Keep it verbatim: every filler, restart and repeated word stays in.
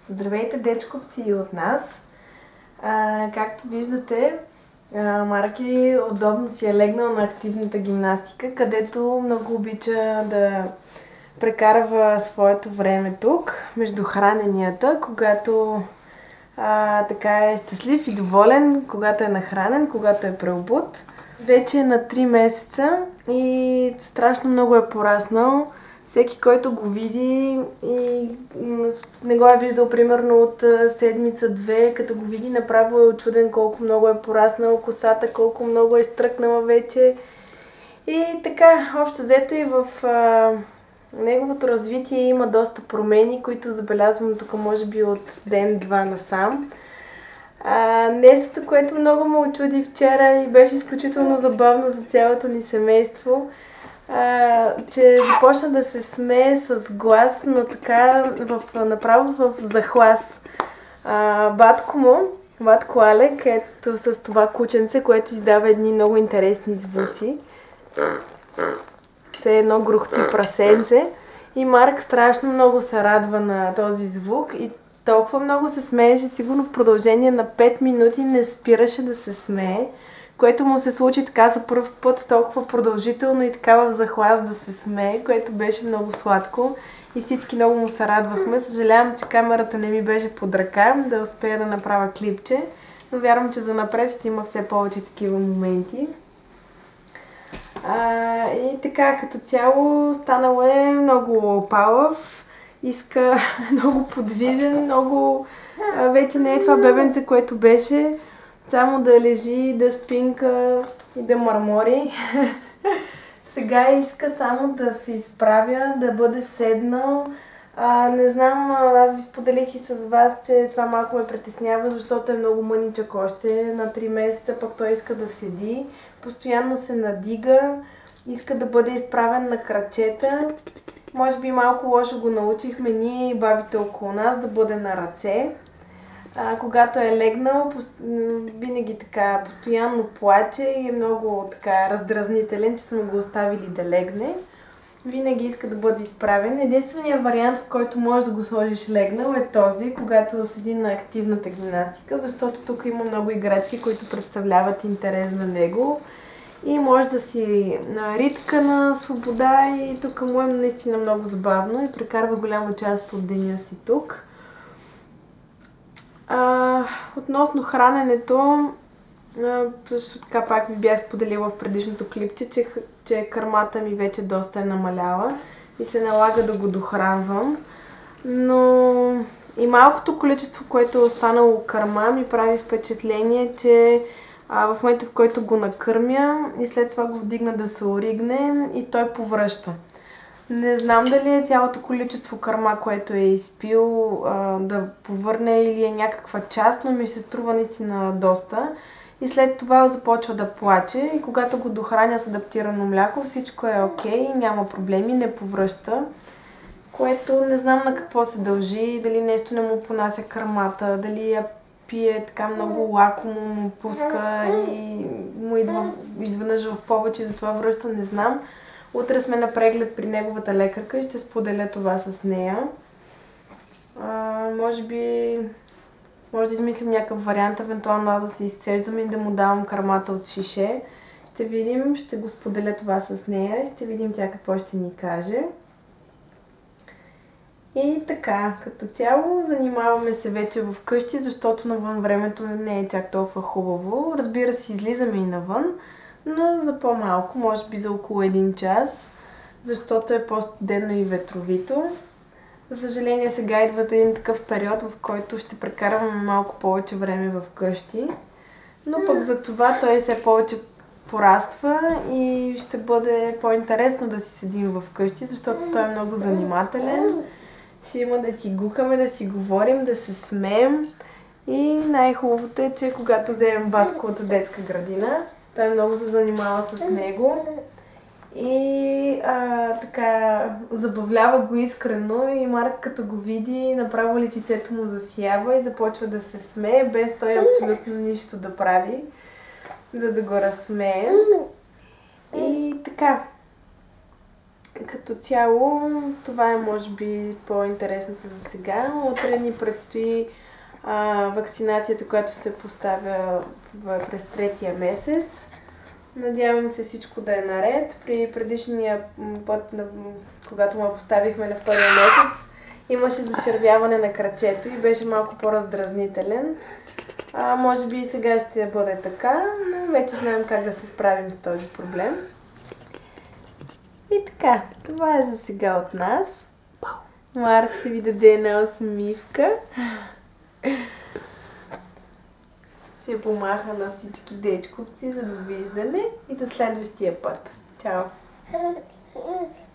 Здравейте, дечковци, и от нас! А, както виждате, а, Марки удобно си е легнал на активната гимнастика, където много обича да прекарва своето време тук, между храненията, когато а, така е щастлив и доволен, когато е нахранен, когато е преобут. Вече е на три месеца и страшно много е пораснал. Всеки, който го види и не го е виждал примерно от седмица-две, като го види, направо е очуден колко много е пораснал косата, колко много е стръкнала вече. И така, общо взето и в а, неговото развитие има доста промени, които забелязвам тук може би от ден-два насам. А, нещото, което много ме очуди вчера и беше изключително забавно за цялото ни семейство, а, че започна да се смее с глас, но така в, направо в захлас. А, батко му, батко Алек, ето с това кученце, което издава едни много интересни звуци. Все едно грухти прасенце. И Марк страшно много се радва на този звук и толкова много се смееше, сигурно в продължение на пет минути не спираше да се смее, което му се случи така за първ път толкова продължително и така в захлас да се смее, което беше много сладко и всички много му се радвахме. Съжалявам, че камерата не ми беше под ръка да успея да направя клипче, но вярвам, че занапред ще има все повече такива моменти. А, и така, като цяло станал е много палав, иска много подвижен, много... А, вече не е това бебенце, което беше, само да лежи, да спинка и да мърмори. Сега иска само да се изправя, да бъде седнал. А, не знам, аз ви споделих и с вас, че това малко ме притеснява, защото е много мъничък още на три месеца, пък той иска да седи. Постоянно се надига, иска да бъде изправен на крачета. Може би малко лошо го научихме ние и бабите около нас да бъде на ръце. А, когато е легнал, винаги така постоянно плаче и е много така раздразнителен, че сме го оставили да легне. Винаги иска да бъде изправен. Единственият вариант, в който можеш да го сложиш легнал, е този, когато седи на активната гимнастика, защото тук има много играчки, които представляват интерес за него. И може да си на ритка на свобода и тук му е наистина много забавно и прекарва голяма част от деня си тук. А, относно храненето, а, също така пак ви бях споделила в предишното клипче, че, че кърмата ми вече доста е намаляла и се налага да го дохранвам. Но и малкото количество, което е останало кърма, ми прави впечатление, че а, в момента, в който го накърмя и след това го вдигна да се оригне и той повръща. Не знам дали е цялото количество кърма, което е изпил, а, да повърне или е някаква част, но ми се струва наистина доста. И след това започва да плаче и когато го дохраня с адаптирано мляко, всичко е окей, няма проблеми, не повръща. Което не знам на какво се дължи, дали нещо не му понася кърмата, дали я пие така много лакомо, му пуска и му идва изведнъж в повече и затова връща, не знам. Утре сме на преглед при неговата лекарка и ще споделя това с нея. А, може би, може да измислим някакъв вариант, евентуално аз да се изцеждам и да му давам кърмата от шише. Ще видим, ще го споделя това с нея и ще видим тя какво ще ни каже. И така, като цяло занимаваме се вече в къщи, защото навън времето не е чак толкова хубаво. Разбира се, излизаме и навън, но за по-малко, може би за около един час, защото е по-студено и ветровито. За съжаление, сега идва един такъв период, в който ще прекарваме малко повече време в къщи, но пък за това той все повече пораства и ще бъде по-интересно да си седим в къщи, защото той е много занимателен. Ще има да си гукаме, да си говорим, да се смеем и най-хубавото е, че когато вземем батко от детска градина, той много се занимава с него и а, така забавлява го искрено и Марк като го види, направо личицето му засиява и започва да се смее, без той абсолютно нищо да прави, за да го разсмее. И така, Като цяло, това е може би по-интересното за сега. Утре ни предстои а, вакцинацията, която се поставя в, през третия месец. Надявам се всичко да е наред. При предишния път, когато му поставихме на втория месец, имаше зачервяване на крачето и беше малко по-раздразнителен. А, може би и сега ще бъде така, но вече знаем как да се справим с този проблем. И така, това е за сега от нас. Марк ще ви даде една усмивка. Ще помаха на всички дечковци за довиждане и до следващия път. Чао!